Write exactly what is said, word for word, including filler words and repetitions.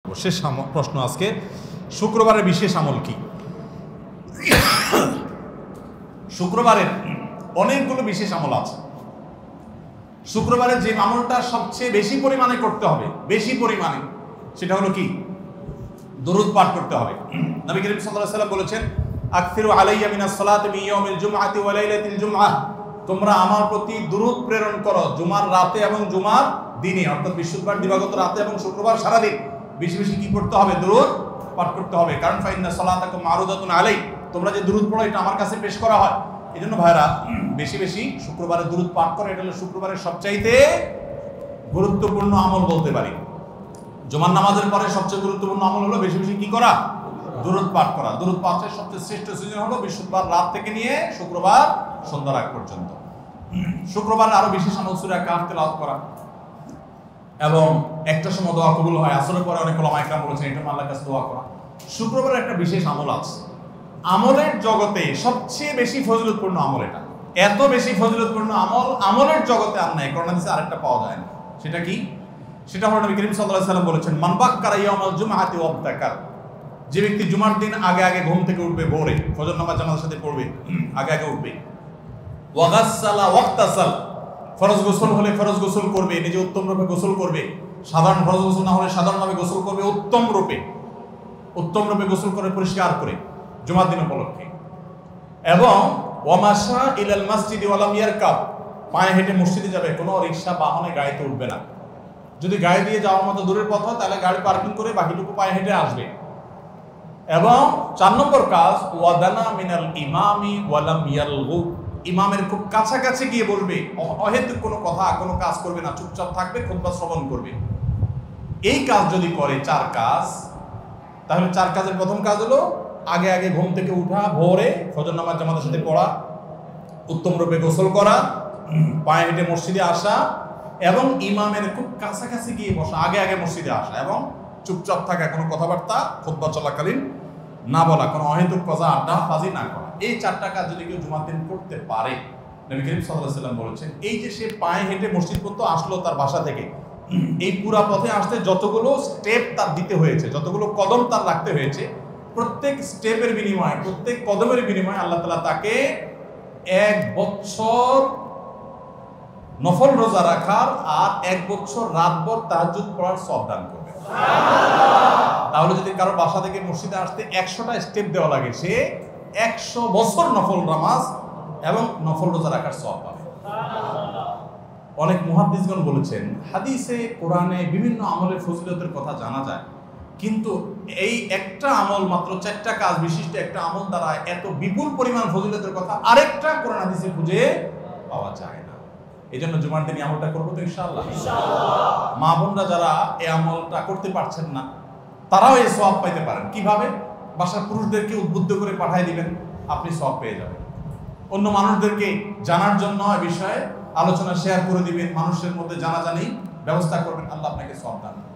শেষ প্রশ্ন আজকে, শুক্রবারের বিশেষ আমল কি? শুক্রবারের অনেকগুলো বিশেষ আমল আছে। শুক্রবারে যে আমলটা সবচেয়ে বেশি পরিমাণে করতে হবে, বেশি পরিমাণে, সেটা হলো কি? দরুদ পাঠ করতে হবে। নবী করিম সাল্লাল্লাহু আলাইহি ওয়াসাল্লাম বলেছেন, আকসিরু আলাইয়া মিনাস সালাতি মিন ইয়াউমিল জুমআতি ওয়া লাইলাতিল জুমআহ, তোমরা আমার প্রতি দরুদ প্রেরণ করো জুমার রাতে এবং জুমার দিনে, অর্থাৎ বৃহস্পতিবার দিবাগত রাতে এবং শুক্রবার সারাদিন বেশি বেশি কি করতে হবে? দরুদ পাঠ করতে হবে। কারণ ফাইন্না সালাতাকুম মারুদাতুন আলাই, তোমরা যে দরুদ পড়ো এটা আমার কাছে পেশ করা হয়। এই জন্য ভাইরা বেশি বেশি শুক্রবারে দরুদ পাঠ করে, এটা হলো শুক্রবারের সবচাইতে গুরুত্বপূর্ণ আমল বলতে পারি। জুমার নামাজের পরে সবচেয়ে গুরুত্বপূর্ণ আমল হলো বেশি বেশি কি করা? দরুদ পাঠ করা। দরুদ পাঠের সবচেয়ে শ্রেষ্ঠ সিজন হলো বৃহস্পতিবার রাত থেকে নিয়ে শুক্রবার সন্ধ্যার আগ পর্যন্ত। শুক্রবার আরো বিশেষ আমল সূরা কাহফ তেলাওয়াত করা, এবং একটা সময় দোয়া কবুল হয়। আসরের পরে অনেক ওলামা ইকরাম বলেছেন এটা আল্লাহর কাছে দোয়া করা। শুক্রবারের একটা বিশেষ আমল আছে, আমলের জগতে সবচেয়ে বেশি ফজিলতপূর্ণ আমল এটা। এত বেশি ফজিলতপূর্ণ আমল আমলের জগতে আর নাই, করোনা দিছে আরেকটা পাওয়া যায় না। সেটা কি? সেটা হলো নবী করিম সাল্লাল্লাহু আলাইহি ওয়াসাল্লাম বলেছেন, মান বাক্কারা ইয়াউমাল জুমআতি ওয়াবতাকার, যে ব্যক্তি জুমার দিন আগে আগে ঘুম থেকে উঠবে, ভোরে ফজর নামাজ জামাতের সাথে পড়বে, আগে আগে উঠবে, ওয়া গাসসালা ওয়াক্তাসাল, ফরজ গোসল হলে ফরজ গোসল করবে, নিজে উত্তম রূপে গোসল করবে, সাধারণ ফরজ গোসল না হলে সাধারণভাবে গোসল করবে, উত্তম রূপে উত্তম রূপে গোসল করে পরিষ্কার করে জুমার দিন উপলক্ষে, এবং ওয়ামাশা ইলাল মসজিদি ওয়া লাম ইয়ারকাব, পায়ে হেঁটে মসজিদে যাবে, কোনো রিকশা বাহনে গাড়িতে উঠবে না। যদি গাড়ি দিয়ে যাওয়ার মতো দূরের পথ হয় তাহলে গাড়ি পার্কিং করে বাকিটুকু পায়ে হেঁটে আসবে। এবং চার নম্বর কাজ, ওয়াদানা মিনাল ইমামি ওয়া লাম ইয়ালগু, ইমামের খুব কাছাকাছি গিয়ে বলবে, অহেতুক কোনো কথা কোনো কাজ করবে না, চুপচাপ থাকবে, খুতবা শ্রবণ করবে। এই কাজ যদি করে, চার কাজ, তাহলে চার কাজের প্রথম কাজ হলো আগে আগে ঘুম থেকে উঠা, ভোরে ফজর নামাজ জামাতের সাথে পড়া, উত্তম রূপে গোসল করা, পায়ে হেঁটে মসজিদে আসা, এবং ইমামের খুব কাছাকাছি গিয়ে বসা, আগে আগে মসজিদে আসা, এবং চুপচাপ থাকা, কোনো কথাবার্তা খুতবা চলাকালীন না বলা, কোনো অহেতুক কথা আড্ডা ফাজি না করা। এই চারটা কাজ যদি কেউ জুমার দিন করতে পারে, নবী করিম সাল্লাল্লাহু আলাইহি ওয়াসাল্লাম বলেছেন, এই যে সে পায়ে হেঁটে মসজিদ পর্যন্ত আসলো তার বাসা থেকে, এই পুরা পথে আসতে যতগুলো স্টেপ তার দিতে হয়েছে, যতগুলো কদম তার রাখতে হয়েছে, প্রত্যেক স্টেপের বিনিময়ে, প্রত্যেক কদমের বিনিময়ে আল্লাহ তাআলা তাকে এক বছর নফল রোজা রাখার আর এক বছর রাতভর তাহাজ্জুদ পড়ার সওয়াব দান করবে। তাহলে যদি কারো বাসা থেকে মসজিদে আসতে একশোটা স্টেপ দেওয়া লাগে, সে একশো বছর নফল নামাজ এবং নফল রোজা রাখার সওয়াব পাবে। অনেক মুহাদ্দিসগণ বলেছেন, হাদিসে কোরআনে বিভিন্ন আমলের ফজিলতের কথা জানা যায়, কিন্তু এই একটা আমল, মাত্র চারটা কাজ বিশিষ্ট একটা আমল দ্বারা এত বিপুল পরিমাণ ফজিলতের কথা আরেকটা কোরআন হাদিসে খুঁজে পাওয়া যায় না। এই জন্য জুমার দিন আমলটা করবো তো ইনশাআল্লাহ। মা বোনরা যারা এই আমলটা করতে পারছেন না, তারাও এই সওয়াব পাইতে পারেন। কিভাবে? বাসার পুরুষদেরকে উদ্বুদ্ধ করে পাঠিয়ে দিবেন, আপনি সওয়াব পেয়ে যাবেন। অন্য মানুষদেরকে জানার জন্য এই বিষয়ে আলোচনা শেয়ার করে দিবেন, মানুষের মধ্যে জানাজানি ব্যবস্থা করবেন, আল্লাহ আপনাকে সওয়াব দান করবেন।